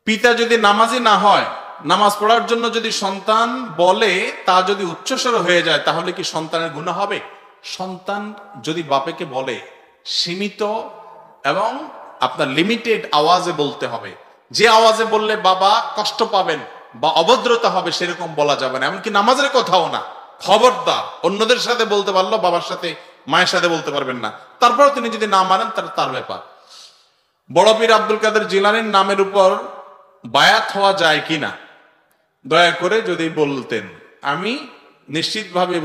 পিতা যদি নামাজি না হয়, নামাজ পড়ার জন্য যদি সন্তান বলে, তা যদি উচ্চস্বর হয়ে যায়, তাহলে কি সন্তানের গুনাহ হবে? সন্তান যদি বাপেকে বলে, সীমিত এবং আপনার লিমিটেড আওয়াজে বলতে হবে। যে আওয়াজে বললে বাবা কষ্ট পাবেন বা অভদ্রতা হবে সেরকম বলা যাবে না, এমনকি নামাজের কথাও না। খবরদার, অন্যদের সাথে বলতে পারলো, বাবার সাথে মায়ের সাথে বলতে পারবেন না। তারপর তিনি যদি না মানেন তার ব্যাপার। বড় পীর আব্দুল কাদের জিলানীর নামের উপর বায়াত হওয়া যায় কিনা দয়া করে যদি বলতেন, আমি নিশ্চিতভাবে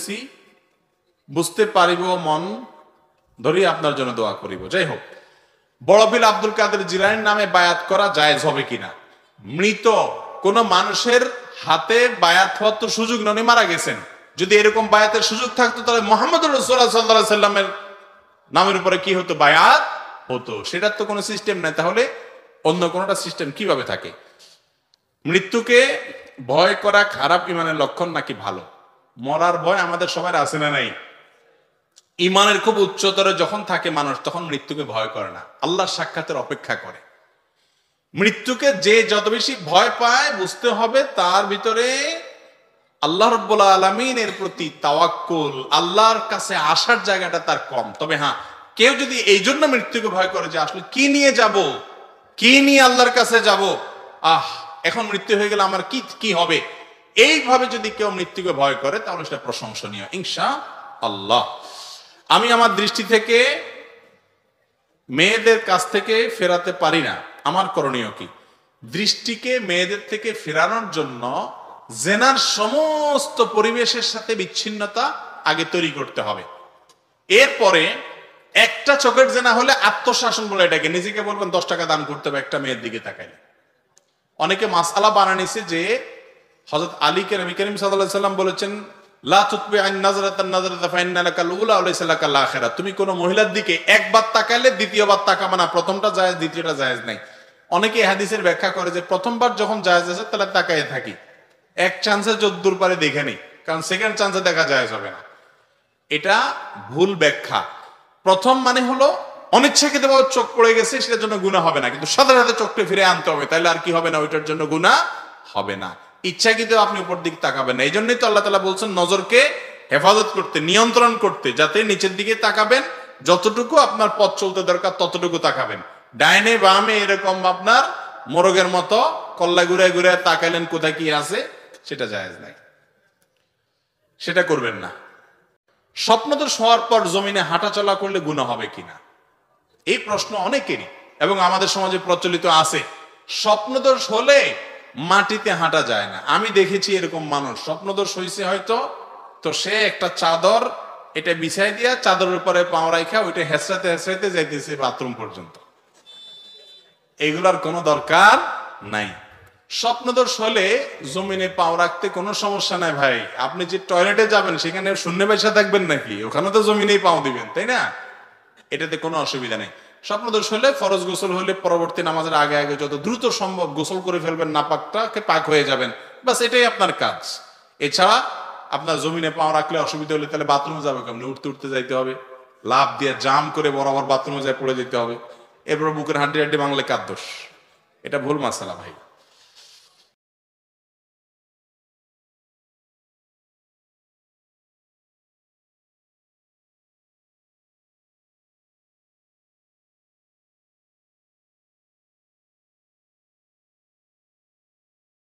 বুঝতে পারিব, মন ধরি আপনার জন্য দোয়া করিব। যাই হোক, বড় পীর আব্দুল কাদের জিলানীর নামে বায়াত করা জায়েজ হবে কিনা? মৃত কোন মানুষের হাতে বায়াত হওয়ার তো সুযোগ নয়, মারা গেছেন। যদি এরকম বায়াতের সুযোগ থাকতো তাহলে মুহাম্মদুর রাসূলুল্লাহ সাল্লাল্লাহু আলাইহি সাল্লামের নামের উপরে কি হতো? বায়াত হতো। সেটার তো কোনো সিস্টেম নাই, তাহলে অন্য কোনটা সিস্টেম কিভাবে থাকে? মৃত্যুকে ভয় করা খারাপ ইমানের লক্ষণ নাকি ভালো? মরার ভয় আমাদের সবার আছে না নাই? ইমানের খুব উচ্চতরে যখন থাকে মানুষ, তখন মৃত্যুকে ভয় করে না, আল্লাহর সাক্ষাতের অপেক্ষা করে। মৃত্যুকে যে যত বেশি ভয় পায়, বুঝতে হবে তার ভিতরে আল্লাহ রাব্বুল আলামিনের প্রতি তাওয়াক্কুল, আল্লাহর কাছে আসার জায়গাটা তার কম। তবে হ্যাঁ, কেউ যদি এই জন্য মৃত্যুকে ভয় করে যে আসলে কি নিয়ে যাব, কি নিয়ে আল্লাহর কাছে যাব, এখন মৃত্যু হয়ে গেলে আমার কি হবে, এইভাবে যদি কেউ মৃত্যুকে ভয় করে তাহলে সেটা প্রশংসনীয়, ইনশাআল্লাহ। আমি আমার দৃষ্টি থেকে মেয়েদের কাছ থেকে ফেরাতে পারি না, আমার করণীয় কি? দৃষ্টিকে মেয়েদের থেকে ফেরানোর জন্য জেনার সমস্ত পরিবেশের সাথে বিচ্ছিন্নতা আগে তৈরি করতে হবে। এরপরে একটা চোখের জেনা হলে আত্মশাসন বলে এটাকে, নিজেকে বলবেন 10 টাকা দান করতে হবে একটা মেয়ের দিকে তাকাইলে। অনেকে মাসআলা বানানিছে যে হযরত আলীকে নবী করিম সাল্লাল্লাহু আলাইহি সাল্লাম বলেছেন, লা তুতবি আন নাজরাতান নাজরাতা ফাইন্না লাকাল উলা ওয়া লাইসা লাকাল আখিরা। তুমি কোন মহিলার দিকে একবার তাকাইলে দ্বিতীয়বার তাকাবে না, প্রথমটা জায়েজ দ্বিতীয়টা জায়েজ নাই। অনেকে এই হাদিসের ব্যাখ্যা করে যে প্রথমবার যখন জায়েজ আছে তাহলে তাকায়ে থাকি, এক চান্সে যদ্দূর পারে দেখে নেই, কারণ সেকেন্ড চান্সে দেখা জায়েজ হবে না। এটা ভুল ব্যাখ্যা। প্রথম মানে হলো অনিচ্ছাকৃতভাবে চোখ পড়ে গেছে, সেটার জন্য গুনাহ হবে না, কিন্তু সাথে সাথে চোখটা ফিরে আনতে হবে, তাহলে আর কি হবে না, ওইটার জন্য গুনাহ হবে না। ইচ্ছাকৃত আপনি উপর দিকে তাকাবেন না। এই জন্যই তো আল্লাহ তাআলা বলছেন নজরকে হেফাজত করতে, নিয়ন্ত্রণ করতে, যাতে নিচের দিকে তাকাবেন, যতটুকু আপনার পথ চলতে দরকার ততটুকু তাকাবেন। ডাইনে বামে এরকম আপনার মোরগের মতো কল্লা ঘুরে ঘুরে তাকাইলেন কোথায় কি আছে, সেটা জায়েজ নাই, সেটা করবেন না। স্বপ্নদোষ হওয়ার পর জমিনে হাঁটাচলা করলে গুনাহ হবে কিনা, এই প্রশ্ন অনেকেরই এবং আমাদের সমাজে প্রচলিত আছে। স্বপ্নদোষ হলে মাটিতে হাঁটা যায় না। আমি দেখেছি এরকম মানুষ, স্বপ্নদোষ হয়েছে হয়তো, তো সে একটা চাদর এটা বিছাই দিয়া চাদরের উপরে পাও রাখা ওইটা হেসরাতে হেসরাতে যাইতেছে বাথরুম পর্যন্ত। এগুলার কোনো দরকার নাই। স্বপ্নদোষ হলে জমিনে পাও রাখতে কোনো সমস্যা নাই ভাই। আপনি যে টয়লেটে যাবেন সেখানে শূন্য পয়সা থাকবেন নাকি? ওখানে তো জমিনেই পাও দিবেন, তাই না? এটাতে কোনো অসুবিধা নেই। স্বপ্নদোষ হলে ফরজ গোসল হলে পরবর্তী নামাজের আগে আগে যত দ্রুত সম্ভব গোসল করে ফেলবেন, নাপাকটাকে পাক হয়ে যাবেন, বাস এটাই আপনার কাজ। এছাড়া আপনার জমিনে পাও রাখলে অসুবিধা হলে তাহলে বাথরুমে যাবে কেমন? উঠতে উঠতে যাইতে হবে, লাফ দিয়ে জাম করে বরাবর বাথরুমে যায় পড়ে যেতে হবে, এরপর বুকের হাঁটি হাঁটি বাংলে কার দোষ? এটা ভুল মাসালা ভাই।